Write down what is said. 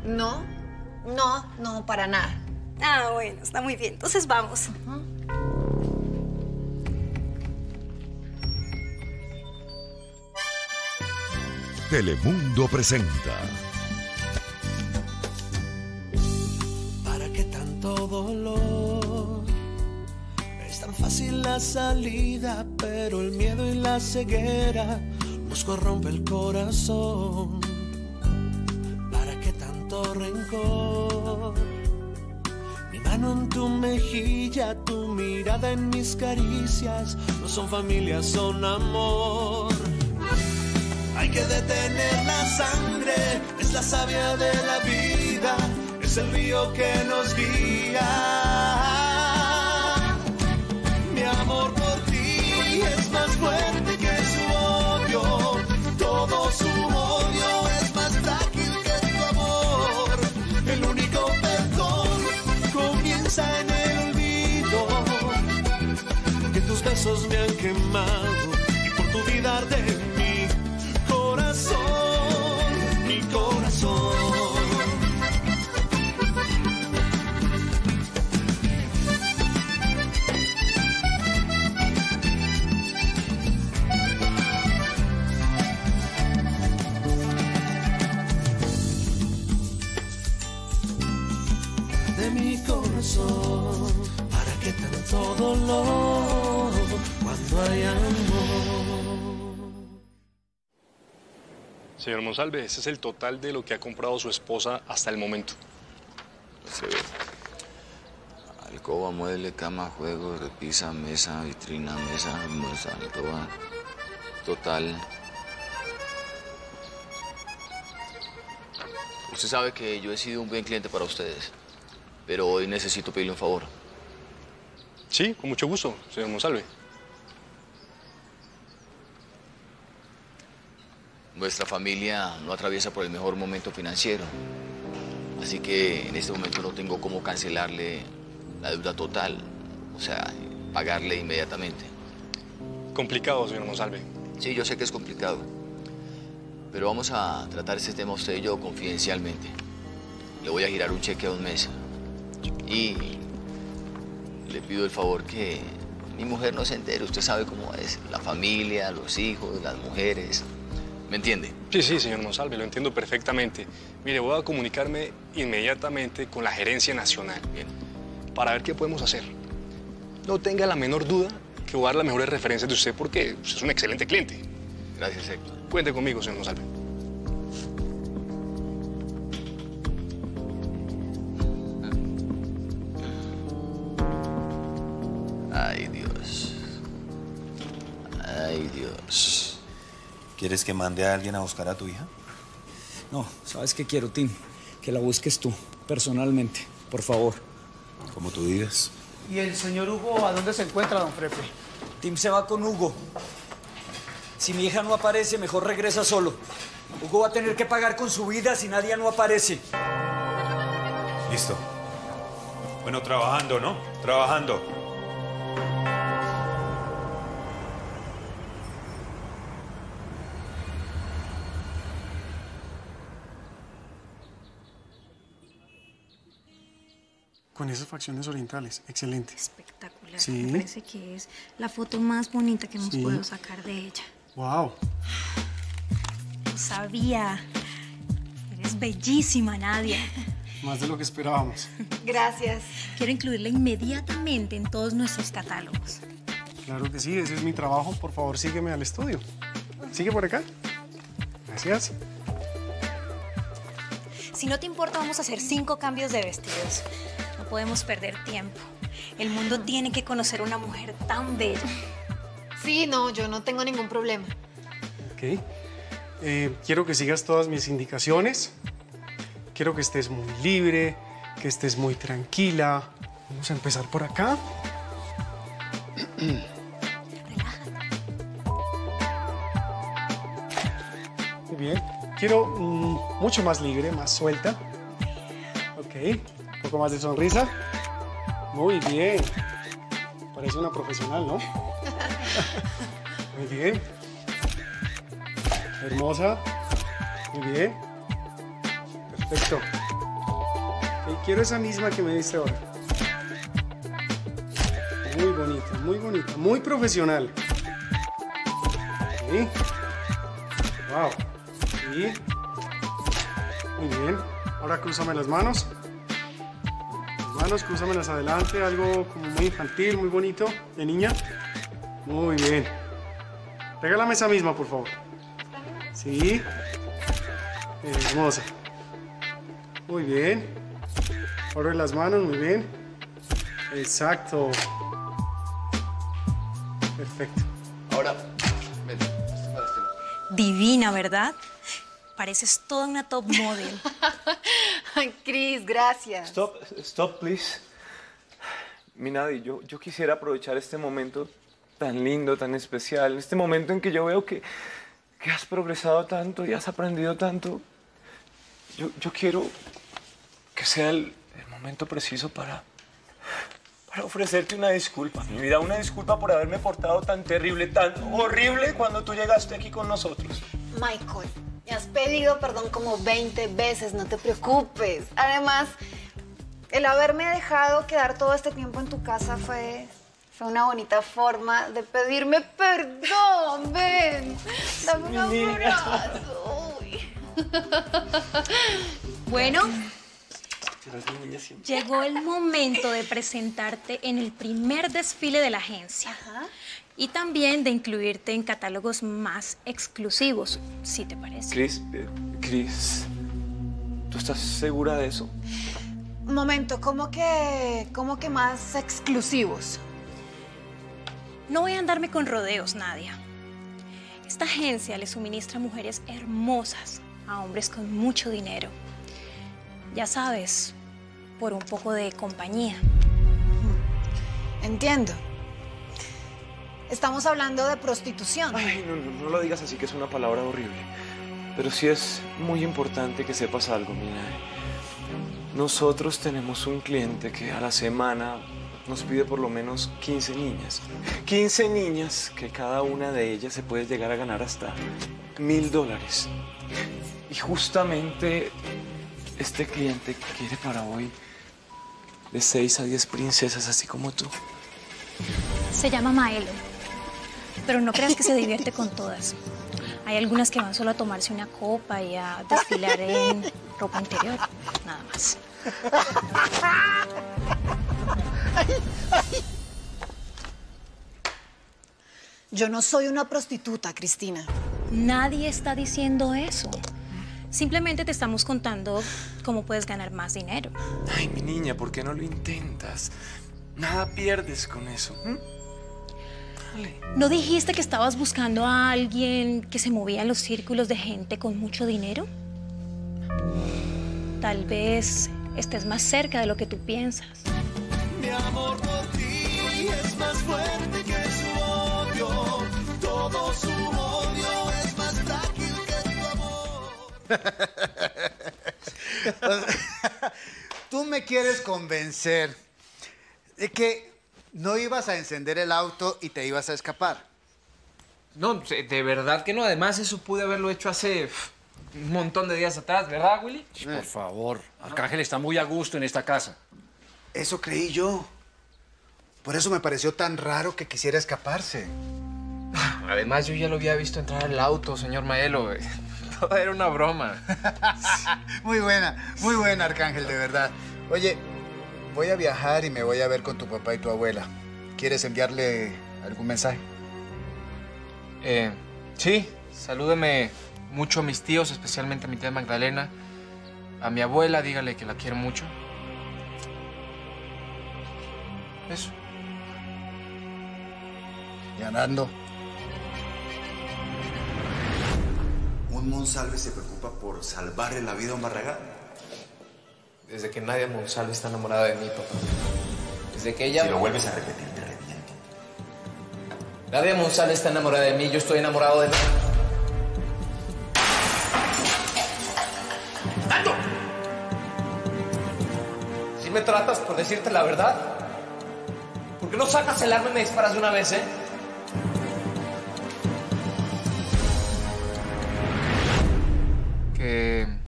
No, no, para nada. Ah, bueno, está muy bien. Entonces vamos. Telemundo presenta. ¿Para qué tanto dolor? Es tan fácil la salida, pero el miedo y la ceguera nos corrompe el corazón. ¿Para qué tanto rencor? Mi mano en tu mejilla, tu mirada en mis caricias, no son familia, son amor. Hay que detener la sangre, es la savia de la vida, es el río que nos guía. Mi amor por ti es más fuerte que su odio, todo su odio es más frágil que tu amor. El único perdón comienza en el olvido, que tus besos me han quemado y por tu vida arde mi corazón, mi corazón. De mi corazón, ¿para qué tanto dolor cuando hay amor? Señor Monsalve, ese es el total de lo que ha comprado su esposa hasta el momento. Se ve. Alcoba, mueble, cama, juego, repisa, mesa, vitrina, mesa, almuerzo, alcoba. Total. Usted sabe que yo he sido un buen cliente para ustedes, pero hoy necesito pedirle un favor. Sí, con mucho gusto, señor Monsalve. Nuestra familia no atraviesa por el mejor momento financiero, así que en este momento no tengo cómo cancelarle la deuda total, o sea, pagarle inmediatamente. Complicado, señor Monsalve. Sí, yo sé que es complicado, pero vamos a tratar este tema usted y yo confidencialmente. Le voy a girar un cheque a un mes y le pido el favor que mi mujer no se entere. Usted sabe cómo es, la familia, los hijos, las mujeres. ¿Me entiende? Sí, señor Monsalve, lo entiendo perfectamente. Mire, voy a comunicarme inmediatamente con la gerencia nacional. Bien. Para ver qué podemos hacer. No tenga la menor duda que voy a dar las mejores referencias de usted porque usted es un excelente cliente. Gracias, Héctor. Cuente conmigo, señor Monsalve. Ay, Dios. Ay, Dios. ¿Quieres que mande a alguien a buscar a tu hija? No, ¿sabes qué quiero, Tim? Que la busques tú, personalmente, por favor. Como tú digas. ¿Y el señor Hugo a dónde se encuentra, don Frepe? Tim se va con Hugo. Si mi hija no aparece, mejor regresa solo. Hugo va a tener que pagar con su vida si Nadia no aparece. Listo. Bueno, trabajando, ¿no? Trabajando. Con esas facciones orientales, excelente. Espectacular. Sí. Me parece que es la foto más bonita que hemos podido sacar de ella. ¡Wow! Lo sabía. Eres bellísima, Nadia. Más de lo que esperábamos. Gracias. Quiero incluirla inmediatamente en todos nuestros catálogos. Claro que sí, ese es mi trabajo. Por favor, sígueme al estudio. ¿Sigue por acá? Gracias. Si no te importa, vamos a hacer 5 cambios de vestidos. No podemos perder tiempo. El mundo tiene que conocer a una mujer tan bella. Sí, no, yo no tengo ningún problema. Ok. Quiero que sigas todas mis indicaciones. Quiero que estés muy libre, que estés muy tranquila. Vamos a empezar por acá. Relájate. Muy bien. Quiero mucho más libre, más suelta. Ok. Un poco más de sonrisa. Muy bien. Parece una profesional, ¿no? Muy bien. Hermosa. Muy bien. Perfecto. Quiero esa misma que me diste ahora. Muy bonita, muy bonita. Muy profesional. Sí. Wow. Sí. Muy bien. Ahora crúzame las manos. Las manos, crúzamelas adelante. Algo como muy infantil, muy bonito. De niña. Muy bien. Regálame esa misma, por favor. Sí. Hermosa. Muy bien. Abre las manos, muy bien. Exacto. Perfecto. Ahora, ven. Divina, ¿verdad? Pareces toda una top model. Ay, Cris, gracias. Stop, please. Minadi, yo quisiera aprovechar este momento tan lindo, tan especial, este momento en que yo veo que has progresado tanto y has aprendido tanto. Yo quiero que sea el momento preciso para ofrecerte una disculpa, mi vida, una disculpa por haberme portado tan terrible, tan horrible cuando tú llegaste aquí con nosotros. Michael, me has pedido perdón como 20 veces, no te preocupes. Además, el haberme dejado quedar todo este tiempo en tu casa fue una bonita forma de pedirme perdón. Ven, dame un abrazo. Uy. Bueno, llegó el momento de presentarte en el primer desfile de la agencia. Ajá. Y también de incluirte en catálogos más exclusivos, si te parece. Cris, ¿tú estás segura de eso? Un momento, ¿cómo que más exclusivos? No voy a andarme con rodeos, Nadia. Esta agencia le suministra mujeres hermosas a hombres con mucho dinero. Ya sabes, por un poco de compañía. Entiendo. Estamos hablando de prostitución. Ay, no lo digas así, que es una palabra horrible. Pero sí es muy importante que sepas algo, Minadi. Nosotros tenemos un cliente que a la semana nos pide por lo menos 15 niñas. 15 niñas que cada una de ellas se puede llegar a ganar hasta $1000. Y justamente este cliente quiere para hoy de 6 a 10 princesas así como tú. Se llama Maelo, pero no creas que se divierte con todas. Hay algunas que van solo a tomarse una copa y a desfilar en ropa interior, nada más. Yo no soy una prostituta, Cristina. Nadie está diciendo eso. Simplemente te estamos contando cómo puedes ganar más dinero. Ay, mi niña, ¿por qué no lo intentas? Nada pierdes con eso. Dale. ¿No dijiste que estabas buscando a alguien que se movía en los círculos de gente con mucho dinero? Tal vez estés más cerca de lo que tú piensas. Mi amor por ti es más fuerte que su odio. Todo su odio es más frágil que tu amor. Tú me quieres convencer de que no ibas a encender el auto y te ibas a escapar. No, de verdad que no. Además, eso pude haberlo hecho hace un montón de días atrás, ¿verdad, Willy? Por favor, Arcángel está muy a gusto en esta casa. Eso creí yo. Por eso me pareció tan raro que quisiera escaparse. Además, yo ya lo había visto entrar al auto, señor Maelo. Todo era una broma. Muy buena, Arcángel, de verdad. Oye, voy a viajar y me voy a ver con tu papá y tu abuela. ¿Quieres enviarle algún mensaje? Sí, salúdeme mucho a mis tíos, especialmente a mi tía Magdalena. A mi abuela, dígale que la quiero mucho. Eso. Ganando. ¿Un Monsalve se preocupa por salvarle la vida a un Barragán? Desde que Nadia Monsalve está enamorada de mí, papá. Desde que ella... Si lo vuelves a repetir, te reviento. Nadia Monsalve está enamorada de mí, yo estoy enamorado de... ¡Tanto! ¿Sí me tratas por decirte la verdad? ¿Por qué no sacas el arma y me disparas de una vez,